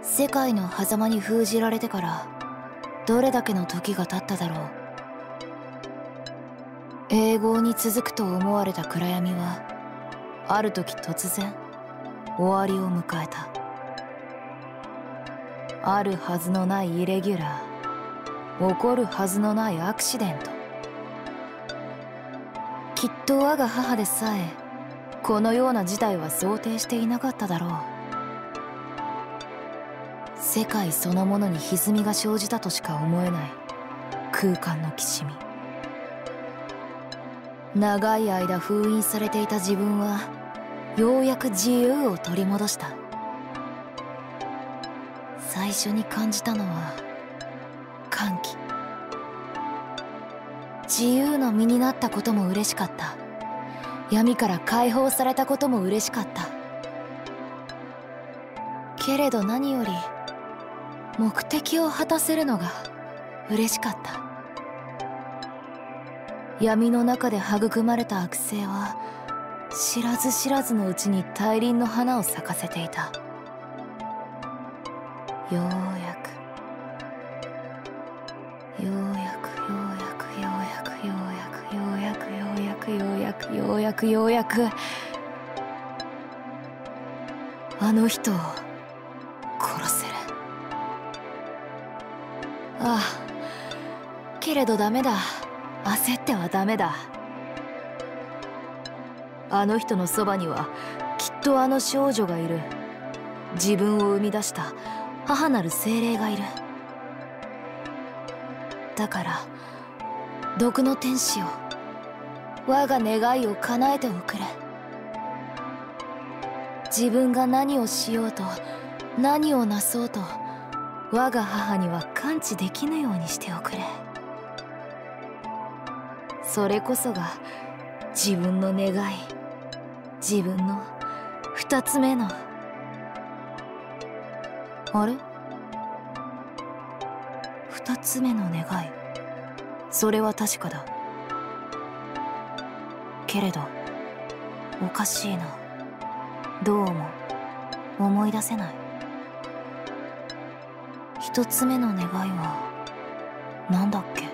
世界の狭間に封じられてからどれだけの時が経っただろう。永劫に続くと思われた暗闇はある時突然終わりを迎えた。あるはずのないイレギュラー、起こるはずのないアクシデント。きっと我が母でさえこのような事態は想定していなかっただろう。世界そのものに歪みが生じたとしか思えない空間のきしみ。長い間封印されていた自分はようやく自由を取り戻した。最初に感じたのは歓喜。自由の身になったことも嬉しかった。闇から解放されたことも嬉しかった。けれど何より目的を果たせるのが嬉しかった。闇の中で育まれた悪性は知らず知らずのうちに大輪の花を咲かせていた。ようやくようやくようやくようやくようやくようやくようやくようやくようやくようやくあの人を殺せる。ああ、けれどダメだ。焦ってはダメだ。あの人のそばにはきっとあの少女がいる。自分を生み出した母なる精霊がいる。だから毒の天使よ、我が願いを叶えておくれ。自分が何をしようと何をなそうと我が母には感知できぬようにしておくれ。それこそが自分の願い、自分の二つ目の。あれ？二つ目の願い、それは確かだ。けれどおかしいな。どうも思い出せない。一つ目の願いは何だっけ？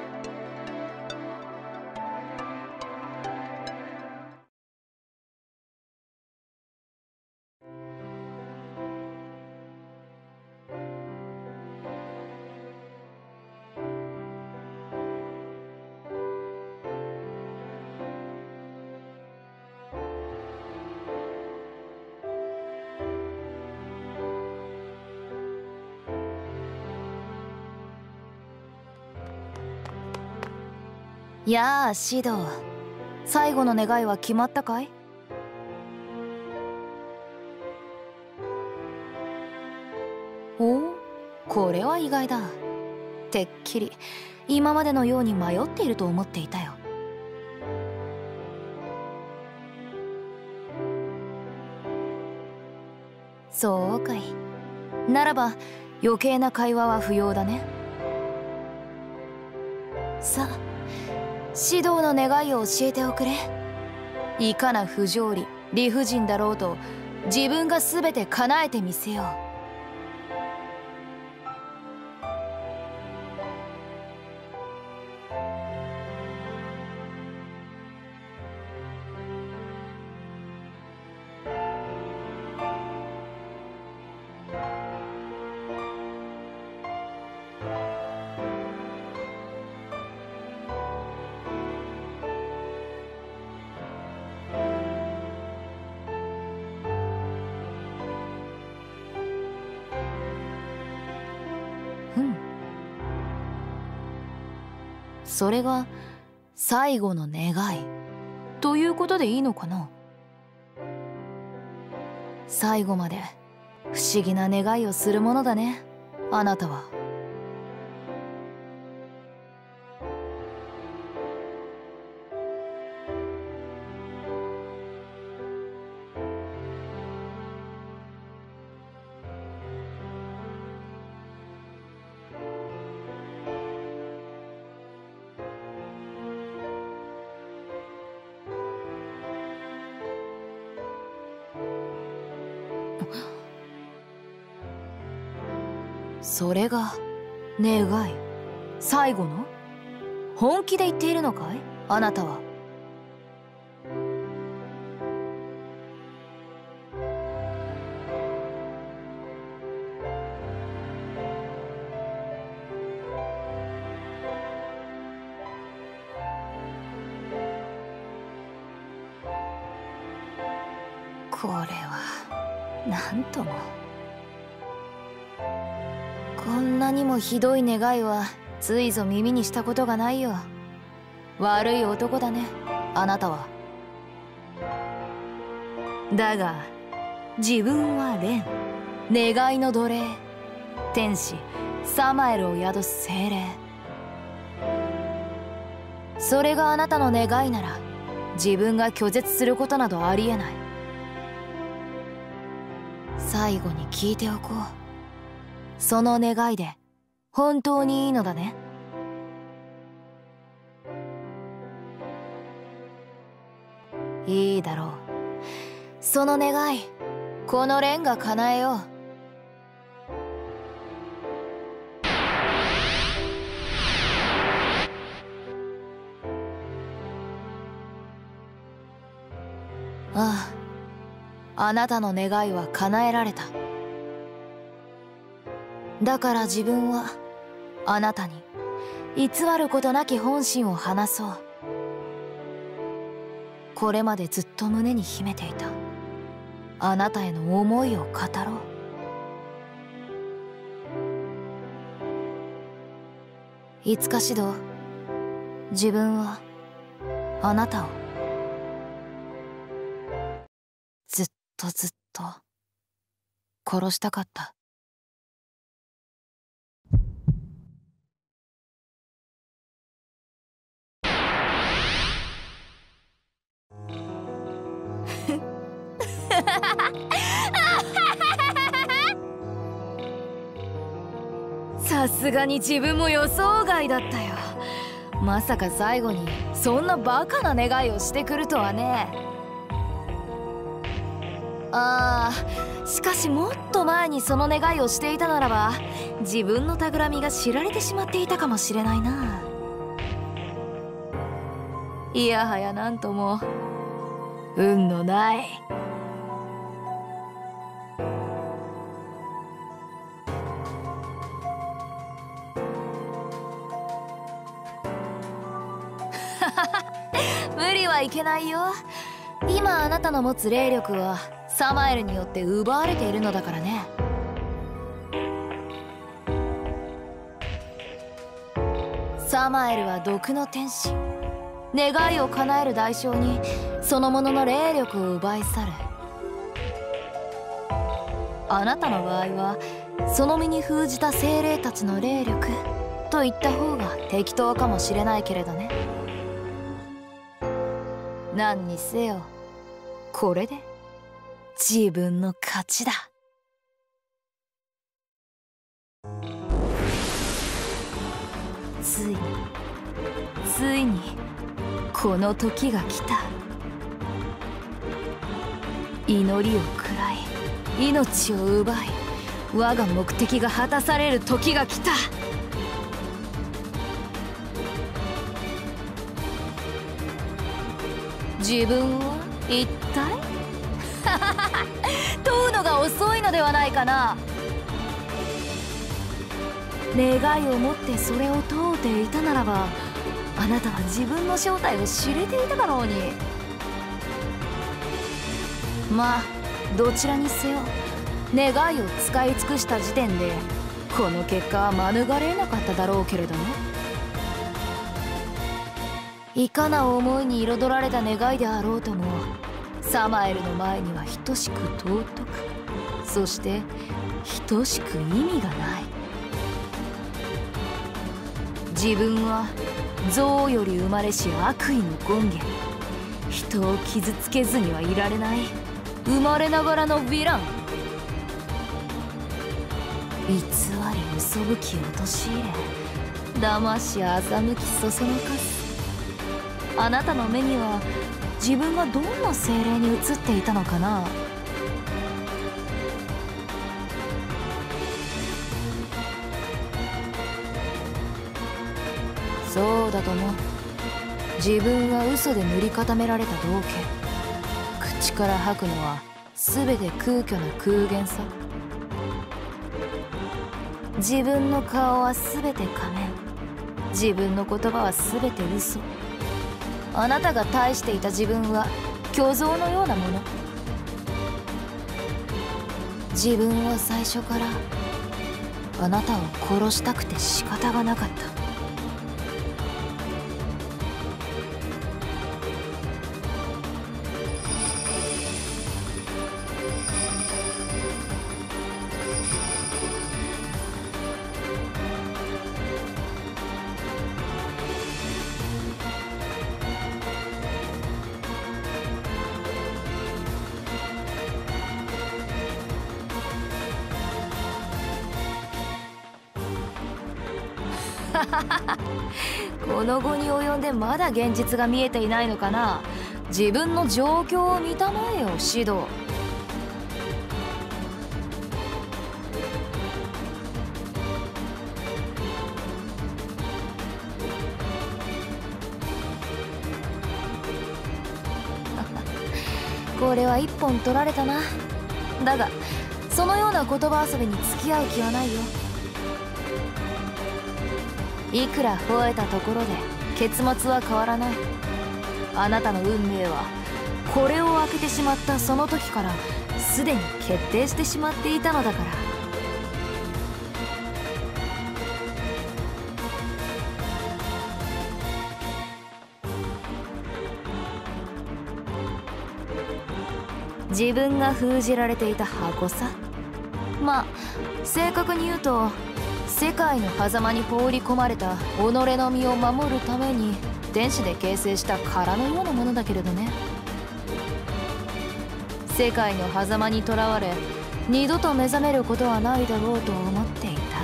やあシド、最後の願いは決まったかい？おお、これは意外だ。てっきり今までのように迷っていると思っていたよ。そうかい。ならば余計な会話は不要だね。さあ、指導の願いを教えておくれ。いかな不条理理不尽だろうと自分が全て叶えてみせよう。それが最後の願いということでいいのかな。最後まで不思議な願いをするものだね、あなたは。 それが願い、最後の？本気で言っているのかい、あなたは。これはなんとも。こんなにもひどい願いはついぞ耳にしたことがないよ。悪い男だね、あなたは。だが自分は蓮、願いの奴隷、天使サマエルを宿す精霊。それがあなたの願いなら自分が拒絶することなどありえない。最後に聞いておこう。その願いで本当にいいのだね。いいだろう。その願い、この蓮が叶えよう。ああ、あなたの願いは叶えられた。だから自分はあなたに偽ることなき本心を話そう。これまでずっと胸に秘めていたあなたへの思いを語ろう。いつかしど自分はあなたをずっとずっと殺したかった。さすがに自分も予想外だったよ。まさか最後にそんなバカな願いをしてくるとはね。ああ、しかしもっと前にその願いをしていたならば自分の企みが知られてしまっていたかもしれないな。いやはやなんとも運のない。無理はいけないよ。今あなたの持つ霊力はサマエルによって奪われているのだからね。サマエルは毒の天使。願いを叶える代償にそのものの霊力を奪い去る。あなたの場合はその身に封じた精霊たちの霊力と言った方が適当かもしれないけれどね。何にせよこれで自分の勝ちだ。ついにこの時が来た。祈りを喰らい命を奪い我が目的が果たされる時が来た。自分は一体問うのが遅いのではないかな。願いを持ってそれを問うていたならばあなたは自分の正体を知れていただろうに。まあどちらにせよ願いを使い尽くした時点でこの結果は免れなかっただろうけれどね。いかな思いに彩られた願いであろうともサマエルの前には等しく尊く、そして等しく意味がない。自分は憎悪より生まれし悪意の権限。人を傷つけずにはいられない生まれながらのヴィラン。偽り嘘吹き陥れ騙し欺きそそのかす。あなたの目には自分がどんな精霊に映っていたのかな。 そうだとも。自分は嘘で塗り固められた道化。口から吐くのは全て空虚な空言さ。自分の顔は全て仮面、自分の言葉は全て嘘。あなたが大していた自分は虚像のようなもの。自分は最初からあなたを殺したくて仕方がなかった。この後に及んでまだ現実が見えていないのかな。自分の状況を見たまえよ、シド。これは一本取られたな。だがそのような言葉遊びに付き合う気はないよ。いくら吠えたところで結末は変わらない。あなたの運命はこれを開けてしまったその時からすでに決定してしまっていたのだから。自分が封じられていた箱さ。まあ正確に言うと世界の狭間に放り込まれた己の身を守るために天使で形成した殻のようなものだけれどね。世界の狭間にとらわれ二度と目覚めることはないだろうと思っていた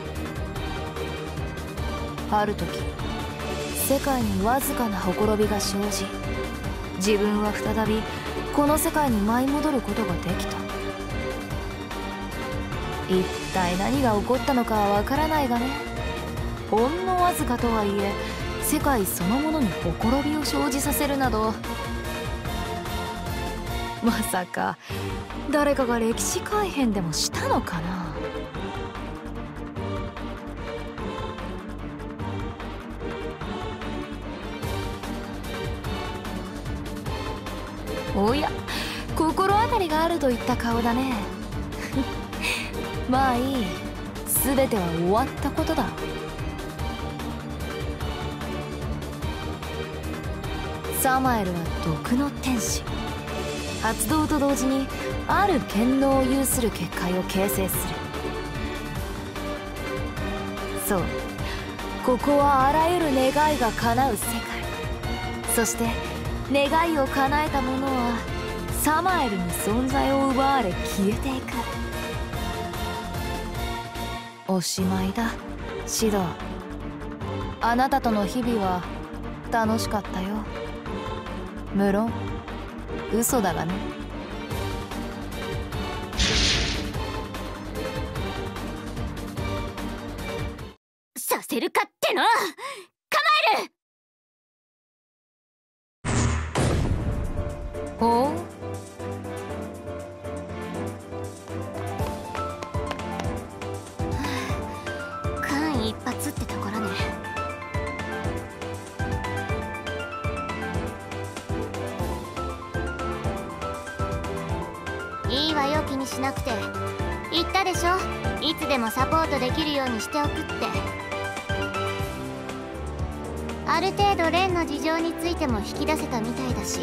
が、ある時世界にわずかなほころびが生じ、自分は再びこの世界に舞い戻ることができた。一体何が起こったのかはわからないがね、ほんのわずかとはいえ世界そのものにほころびを生じさせるなど、まさか誰かが歴史改変でもしたのかな。おや、心当たりがあるといった顔だね。まあいい、全ては終わったことだ。サマエルは毒の天使。発動と同時にある権能を有する結界を形成する。そう、ここはあらゆる願いが叶う世界。そして願いを叶えた者はサマエルに存在を奪われ消えていく。おしまいだ、シド。あなたとの日々は楽しかったよ。無論嘘だがね。させるかっての。構える。ほう、間一髪ってところね。いいわよ、気にしなくて。言ったでしょ、いつでもサポートできるようにしておくって。ある程度レンの事情についても引き出せたみたいだし。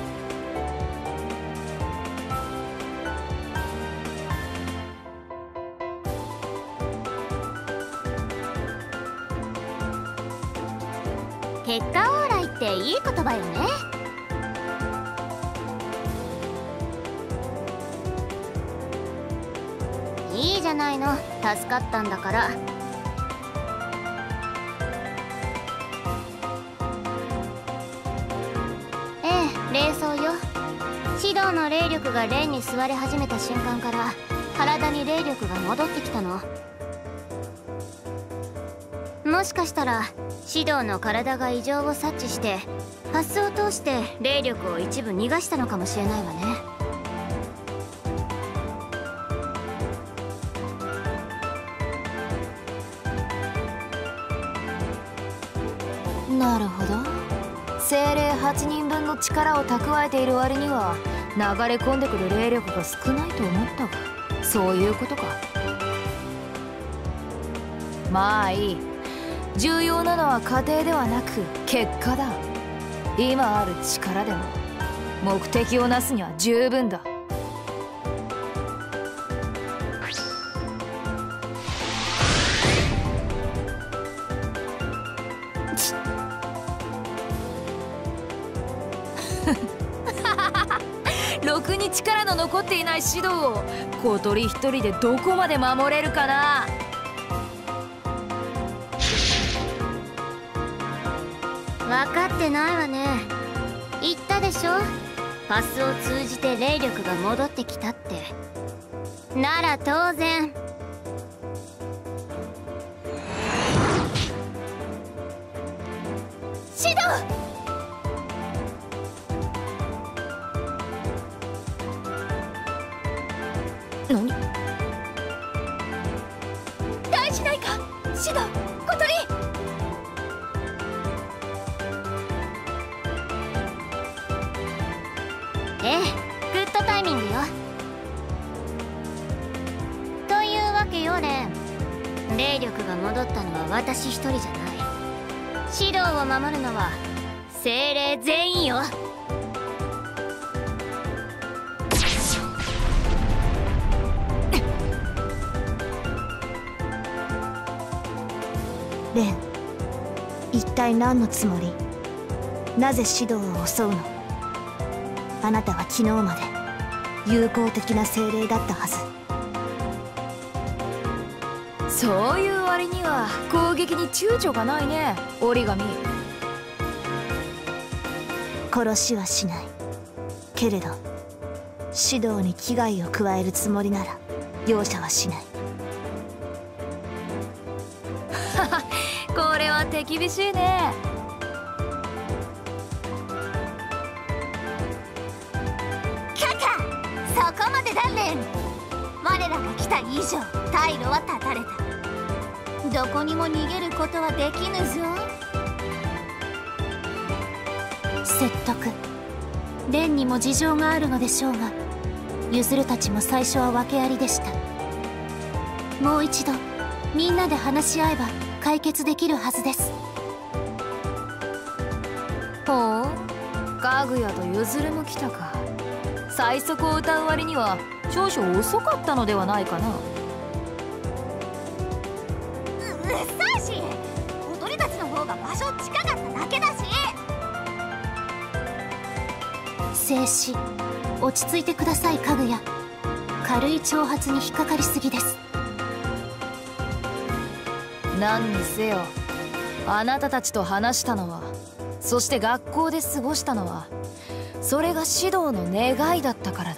結果オーライっていい言葉よね。いいじゃないの、助かったんだから。ええ、霊装よ。シドの霊力がレンに吸われ始めた瞬間から体に霊力が戻ってきたの。まもしかしたらシドの体が異常を察知してパスを通して霊力を一部逃がしたのかもしれないわね。 なるほど。精霊8人分の力を蓄えている割には流れ込んでくる霊力が少ないと思ったが、そういうことか。まあいい。重要なのは過程ではなく結果だ。今ある力でも目的をなすには十分だ。ろくに力の残っていない指導を小鳥一人でどこまで守れるかな。 分かってないわね。言ったでしょ、パスを通じて霊力が戻ってきたって。なら当然シド！ 何？ 大事ないかシド、小鳥。ええ、グッドタイミングよ。というわけよレン、霊力が戻ったのは私一人じゃない。シドを守るのは精霊全員よ。 レン、一体何のつもり？なぜ指導を襲うの？あなたは昨日まで友好的な精霊だったはず。 そういう割には攻撃に躊躇がないね、折り紙。 殺しはしないけれど、指導に危害を加えるつもりなら容赦はしない。 これは手厳しいね。 カカ、そこまでだレン。我らが来た以上退路は断たれた。どこにも逃げることはできぬぞ。 説得。レンにも事情があるのでしょうが、ユズルたちも最初は訳ありでした。もう一度みんなで話し合えば解決できるはずです。 ほう、かぐやとユズルも来たか。最速を歌う割には少々遅かったのではないかな。 うっさいし、小鳥たちの方が場所近かっただけだし。 静止、落ち着いてくださいかぐや。軽い挑発に引っかかりすぎです。 何にせよ、あなたたちと話したのは、そして学校で過ごしたのは、それが指導の願いだったからだ。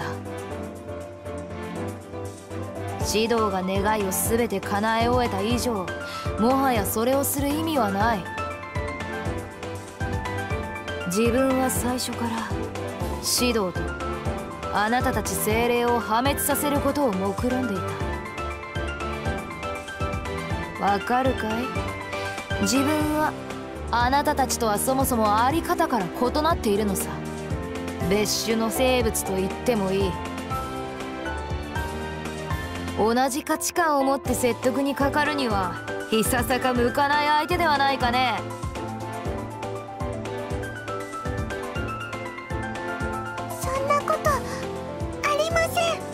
指導が願いを全て叶え終えた以上、もはやそれをする意味はない。自分は最初から指導とあなたたち精霊を破滅させることを目論んでいた。わかるかい？自分はあなたたちとはそもそもあり方から異なっているのさ。別種の生物と言ってもいい。同じ価値観を持って説得にかかるにはいささか向かない相手ではないかね。 そんなことありません。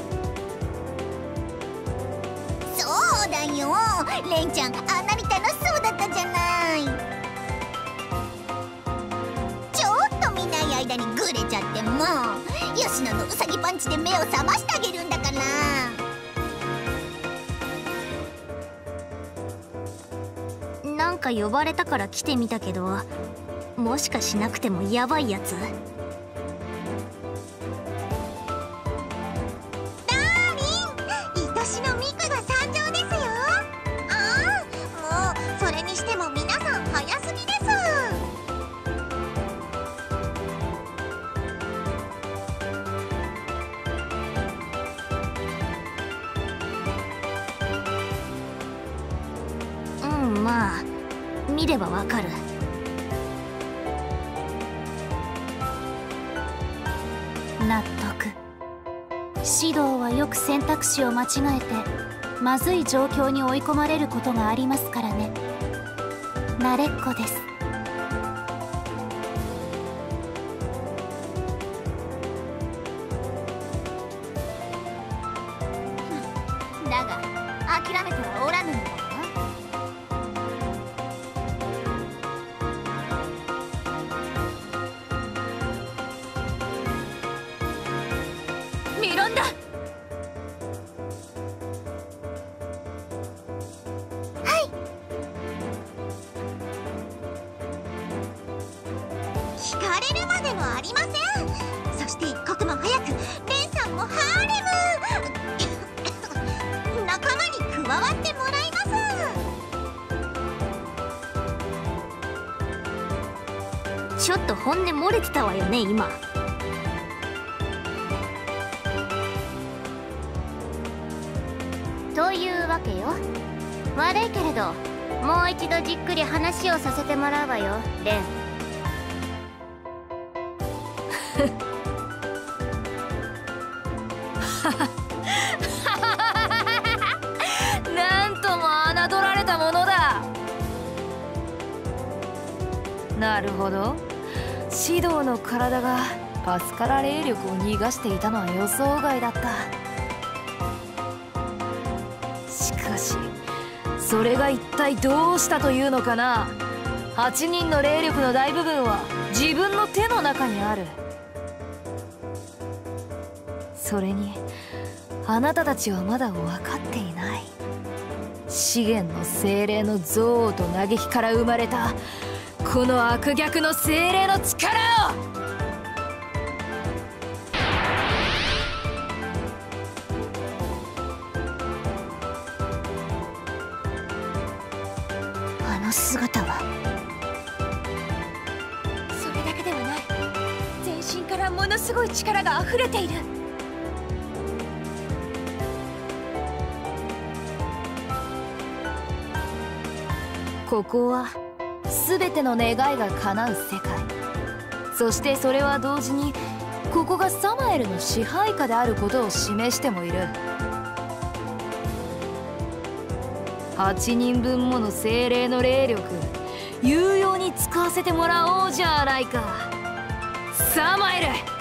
そうだよ、レンちゃんあんなに楽しそうだったじゃない。ちょっと見ない間にグレちゃってもう、吉野のウサギパンチで目を覚ましてあげるんだから。なんか呼ばれたから来てみたけど、もしかしなくてもヤバいやつ？愛しのミクが参上ですよ。ああ、もうそれにしてもミまあ見ればわかる。 納得。指導はよく選択肢を間違えてまずい状況に追い込まれることがありますからね。慣れっこです。 だが諦めてはおらぬのだよ。 ミロンダ。 聞かれるまでもありません。そして一刻も早くレンさんもハーレム仲間に加わってもらいます。ちょっと本音漏れてたわよね今。というわけよ。悪いけれどもう一度じっくり話をさせてもらうわよレン。 なんとも侮られたものだ。なるほど、シドの体がパスカラ霊力を逃がしていたのは予想外だった。しかしそれが一体どうしたというのかな。8人の霊力の大部分は自分の手の中にある。それにあなたたちはまだ分かっていない。資源の精霊の憎悪と嘆きから生まれたこの悪逆の精霊の力を。 あの姿は。 それだけではない。全身からものすごい力が溢れている。ここは全ての願いが叶う世界。そしてそれは同時にここがサマエルの支配下であることを示してもいる。8人分もの精霊の霊力有用に使わせてもらおうじゃないか。サマエル、